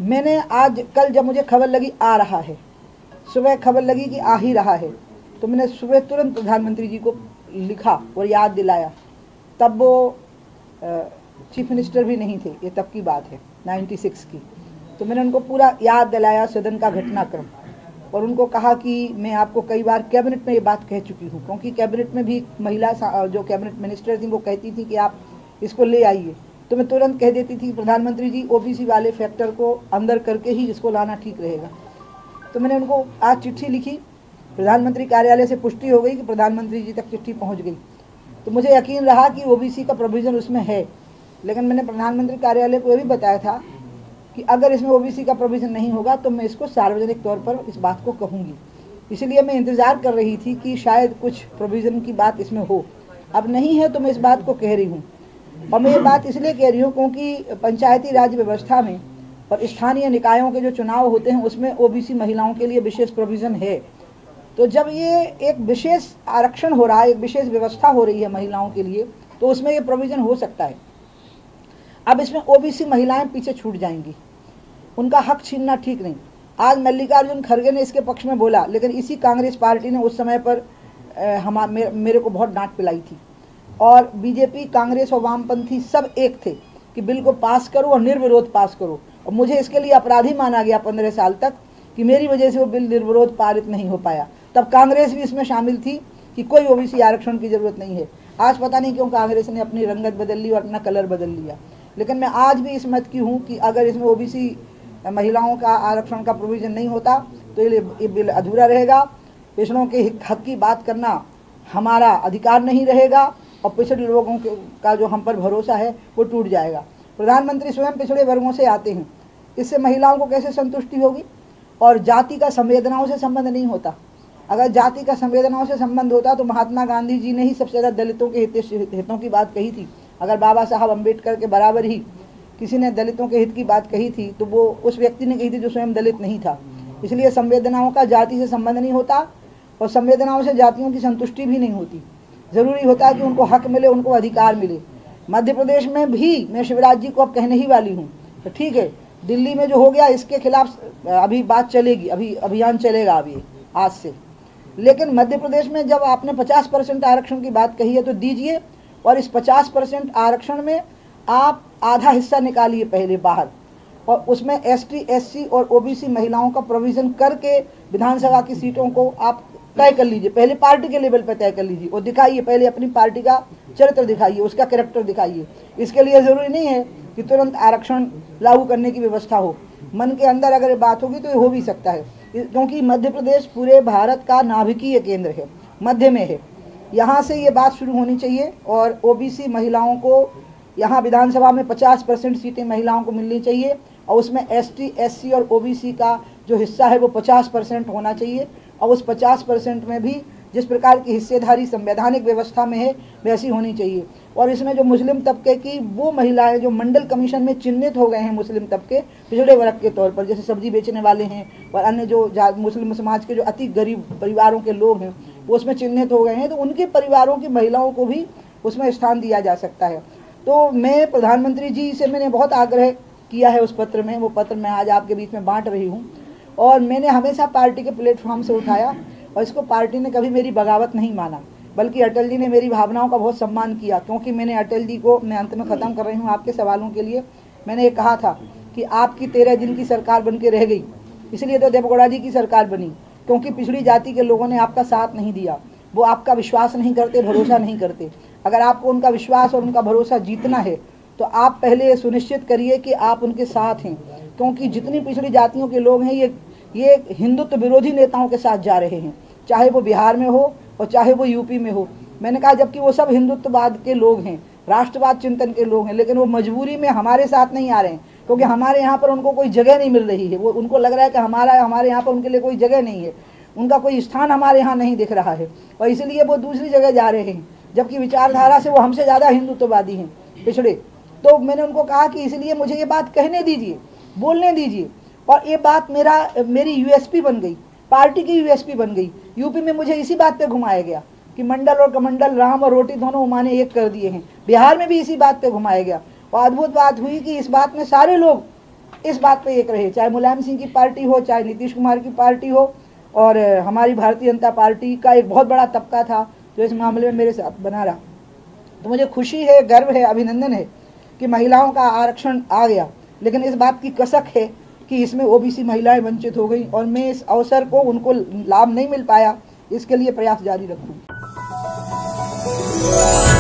मैंने आज कल जब मुझे खबर लगी आ रहा है, सुबह खबर लगी कि आ ही रहा है, तो मैंने सुबह तुरंत प्रधानमंत्री जी को लिखा और याद दिलाया। तब वो चीफ मिनिस्टर भी नहीं थे, ये तब की बात है 96 की। तो मैंने उनको पूरा याद दिलाया सदन का घटनाक्रम और उनको कहा कि मैं आपको कई बार कैबिनेट में ये बात कह चुकी हूँ, क्योंकि कैबिनेट में भी महिला जो कैबिनेट मिनिस्टर थी वो कहती थी कि आप इसको ले आइए, तो मैं तुरंत कह देती थी प्रधानमंत्री जी ओबीसी वाले फैक्टर को अंदर करके ही इसको लाना ठीक रहेगा। तो मैंने उनको आज चिट्ठी लिखी, प्रधानमंत्री कार्यालय से पुष्टि हो गई कि प्रधानमंत्री जी तक चिट्ठी पहुंच गई। तो मुझे यकीन रहा कि ओबीसी का प्रोविज़न उसमें है, लेकिन मैंने प्रधानमंत्री कार्यालय को ये भी बताया था कि अगर इसमें ओबीसी का प्रोविज़न नहीं होगा तो मैं इसको सार्वजनिक तौर पर इस बात को कहूँगी। इसलिए मैं इंतज़ार कर रही थी कि शायद कुछ प्रोविज़न की बात इसमें हो। अब नहीं है तो मैं इस बात को कह रही हूँ, और मैं ये बात इसलिए कह रही हूँ क्योंकि पंचायती राज व्यवस्था में और स्थानीय निकायों के जो चुनाव होते हैं उसमें ओबीसी महिलाओं के लिए विशेष प्रोविज़न है। तो जब ये एक विशेष आरक्षण हो रहा है, एक विशेष व्यवस्था हो रही है महिलाओं के लिए, तो उसमें ये प्रोविज़न हो सकता है। अब इसमें ओबीसी महिलाएं पीछे छूट जाएंगी, उनका हक छीनना ठीक नहीं। आज मल्लिकार्जुन खड़गे ने इसके पक्ष में बोला, लेकिन इसी कांग्रेस पार्टी ने उस समय पर मेरे को बहुत डांट पिलाई थी, और बीजेपी, कांग्रेस और वामपंथी सब एक थे कि बिल को पास करो और निर्विरोध पास करो। और मुझे इसके लिए अपराधी माना गया 15 साल तक कि मेरी वजह से वो बिल निर्विरोध पारित नहीं हो पाया। तब कांग्रेस भी इसमें शामिल थी कि कोई ओबीसी आरक्षण की जरूरत नहीं है। आज पता नहीं क्यों कांग्रेस ने अपनी रंगत बदल ली और अपना कलर बदल लिया, लेकिन मैं आज भी इस मत की हूँ कि अगर इसमें ओबीसी महिलाओं का आरक्षण का प्रोविज़न नहीं होता तो ये बिल अधूरा रहेगा। पिछड़ों के हक की बात करना हमारा अधिकार नहीं रहेगा और पिछड़े लोगों का जो हम पर भरोसा है वो टूट जाएगा। प्रधानमंत्री स्वयं पिछड़े वर्गों से आते हैं, इससे महिलाओं को कैसे संतुष्टि होगी? और जाति का संवेदनाओं से संबंध नहीं होता। अगर जाति का संवेदनाओं से संबंध होता तो महात्मा गांधी जी ने ही सबसे ज़्यादा दलितों के हितों की बात कही थी। अगर बाबा साहब अम्बेडकर के बराबर ही किसी ने दलितों के हित की बात कही थी तो वो उस व्यक्ति ने कही थी जो स्वयं दलित नहीं था। इसलिए संवेदनाओं का जाति से संबंध नहीं होता और संवेदनाओं से जातियों की संतुष्टि भी नहीं होती। ज़रूरी होता है कि उनको हक मिले, उनको अधिकार मिले। मध्य प्रदेश में भी मैं शिवराज जी को अब कहने ही वाली हूँ, तो ठीक है, दिल्ली में जो हो गया इसके खिलाफ अभी बात चलेगी, अभी अभियान चलेगा अभी आज से। लेकिन मध्य प्रदेश में जब आपने 50% आरक्षण की बात कही है तो दीजिए, और इस 50% आरक्षण में आप आधा हिस्सा निकालिए पहले बाहर, और उसमें एसटी, एससी और ओबीसी महिलाओं का प्रोविज़न करके विधानसभा की सीटों को आप तय कर लीजिए। पहले पार्टी के लेवल पर तय कर लीजिए और दिखाइए, पहले अपनी पार्टी का चरित्र दिखाइए, उसका कैरेक्टर दिखाइए। इसके लिए ज़रूरी नहीं है कि तुरंत आरक्षण लागू करने की व्यवस्था हो। मन के अंदर अगर बात होगी तो ये हो भी सकता है, क्योंकि मध्य प्रदेश पूरे भारत का नाभिकीय केंद्र है, मध्य में है। यहाँ से ये बात शुरू होनी चाहिए और ओबीसी महिलाओं को यहाँ विधानसभा में 50% सीटें महिलाओं को मिलनी चाहिए, और उसमें एसटी, एससी और ओबीसी का जो हिस्सा है वो 50% होना चाहिए। और उस 50% में भी जिस प्रकार की हिस्सेदारी संवैधानिक व्यवस्था में है वैसी होनी चाहिए। और इसमें जो मुस्लिम तबके की वो महिलाएं जो मंडल कमीशन में चिन्हित हो गए हैं, मुस्लिम तबके पिछड़े वर्ग के तौर पर, जैसे सब्जी बेचने वाले हैं और अन्य जो मुस्लिम समाज के जो अति गरीब परिवारों के लोग हैं वो उसमें चिन्हित हो गए हैं, तो उनके परिवारों की महिलाओं को भी उसमें स्थान दिया जा सकता है। तो मैं प्रधानमंत्री जी से मैंने बहुत आग्रह किया है उस पत्र में, वो पत्र मैं आज आपके बीच में बांट रही हूँ। और मैंने हमेशा पार्टी के प्लेटफॉर्म से उठाया और इसको पार्टी ने कभी मेरी बगावत नहीं माना, बल्कि अटल जी ने मेरी भावनाओं का बहुत सम्मान किया। क्योंकि मैंने अटल जी को, मैं अंत में ख़त्म कर रही हूँ आपके सवालों के लिए, मैंने ये कहा था कि आपकी 13 दिन की सरकार बन के रह गई, इसलिए तो देवेगौड़ा जी की सरकार बनी, क्योंकि पिछड़ी जाति के लोगों ने आपका साथ नहीं दिया, वो आपका विश्वास नहीं करते, भरोसा नहीं करते। अगर आपको उनका विश्वास और उनका भरोसा जीतना है तो आप पहले ये सुनिश्चित करिए कि आप उनके साथ हैं, क्योंकि जितनी पिछड़ी जातियों के लोग हैं ये हिंदुत्व विरोधी नेताओं के साथ जा रहे हैं, चाहे वो बिहार में हो और चाहे वो यूपी में हो। मैंने कहा जबकि वो सब हिंदुत्ववाद के लोग हैं, राष्ट्रवाद चिंतन के लोग हैं, लेकिन वो मजबूरी में हमारे साथ नहीं आ रहे हैं, क्योंकि हमारे यहाँ पर उनको कोई जगह नहीं मिल रही है। वो उनको लग रहा है कि हमारे यहाँ पर उनके लिए कोई जगह नहीं है, उनका कोई स्थान हमारे यहाँ नहीं दिख रहा है, और इसलिए वो दूसरी जगह जा रहे हैं, जबकि विचारधारा से वो हमसे ज़्यादा हिंदुत्ववादी हैं, पिछड़े। तो मैंने उनको कहा कि इसलिए मुझे ये बात कहने दीजिए, बोलने दीजिए, और ये बात मेरी यूएसपी बन गई, पार्टी की यूएसपी बन गई। यूपी में मुझे इसी बात पे घुमाया गया कि मंडल और कमंडल, राम और रोटी दोनों उमाने एक कर दिए हैं। बिहार में भी इसी बात पे घुमाया गया, और अद्भुत बात हुई कि इस बात में सारे लोग इस बात पे एक रहे, चाहे मुलायम सिंह की पार्टी हो, चाहे नीतीश कुमार की पार्टी हो, और हमारी भारतीय जनता पार्टी का एक बहुत बड़ा तबका था जो इस मामले में मेरे साथ बना रहा। तो मुझे खुशी है, गर्व है, अभिनंदन है कि महिलाओं का आरक्षण आ गया, लेकिन इस बात की कसक है कि इसमें ओबीसी महिलाएं वंचित हो गई और मैं इस अवसर को उनको लाभ नहीं मिल पाया, इसके लिए प्रयास जारी रखूँगी।